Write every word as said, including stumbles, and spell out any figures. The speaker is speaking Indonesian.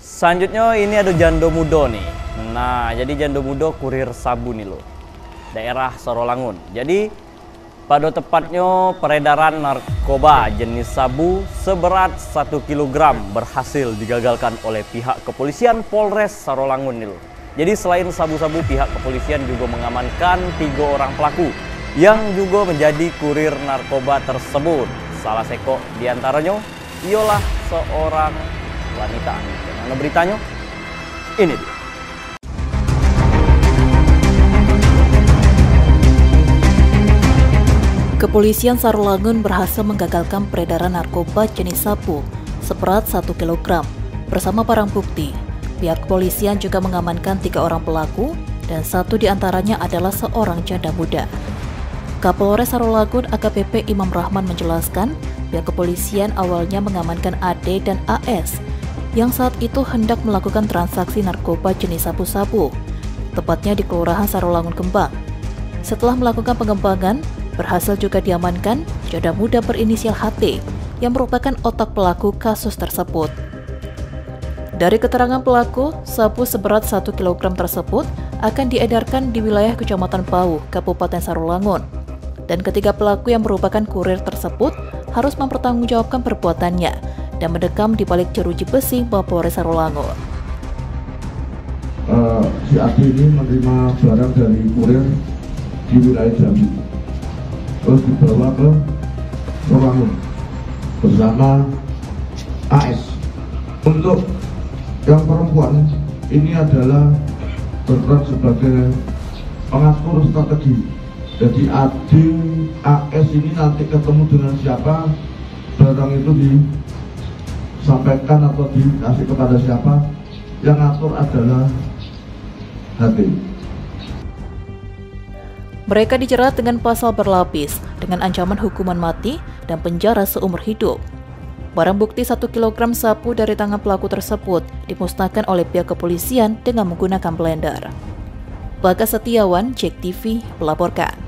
Selanjutnya ini ada Jando Mudo nih. Nah, jadi Jando Mudo kurir sabu nih loh. Daerah Sarolangun. Jadi pada tepatnya peredaran narkoba jenis sabu seberat satu kilogram berhasil digagalkan oleh pihak kepolisian Polres Sarolangun nih loh. Jadi selain sabu-sabu, pihak kepolisian juga mengamankan tiga orang pelaku yang juga menjadi kurir narkoba tersebut. Salah seko diantaranya ialah seorang wanita. Bagaimana beritanya? Ini dia. Kepolisian Sarolangun berhasil menggagalkan peredaran narkoba jenis sabu seberat satu kilogram. Bersama barang bukti, pihak kepolisian juga mengamankan tiga orang pelaku dan satu diantaranya adalah seorang janda muda. Kapolres Sarolangun A K P P Imam Rahman menjelaskan, pihak kepolisian awalnya mengamankan A D dan A S yang saat itu hendak melakukan transaksi narkoba jenis sabu-sabu, tepatnya di Kelurahan Sarolangun Kembang. Setelah melakukan pengembangan, berhasil juga diamankan janda muda berinisial H T yang merupakan otak pelaku kasus tersebut. Dari keterangan pelaku, sabu seberat satu kilogram tersebut akan diedarkan di wilayah Kecamatan Pau, Kabupaten Sarolangun. Dan ketiga pelaku yang merupakan kurir tersebut harus mempertanggungjawabkan perbuatannya dan mendekam di balik jeruji besi Mapolres Sarolangun. Uh, si A D ini menerima barang dari kurir di wilayah Jambi, terus dibawa ke Sarolangun bersama A S. Untuk yang perempuan ini adalah berperan sebagai pengatur strategi. Jadi A D, A S ini nanti ketemu dengan siapa, barang itu disampaikan atau dikasih kepada siapa, yang ngatur adalah H T. Mereka dijerat dengan pasal berlapis dengan ancaman hukuman mati dan penjara seumur hidup. Barang bukti satu kilogram sabu dari tangan pelaku tersebut dimusnahkan oleh pihak kepolisian dengan menggunakan blender. Bagas Setiawan, Jek T V, melaporkan.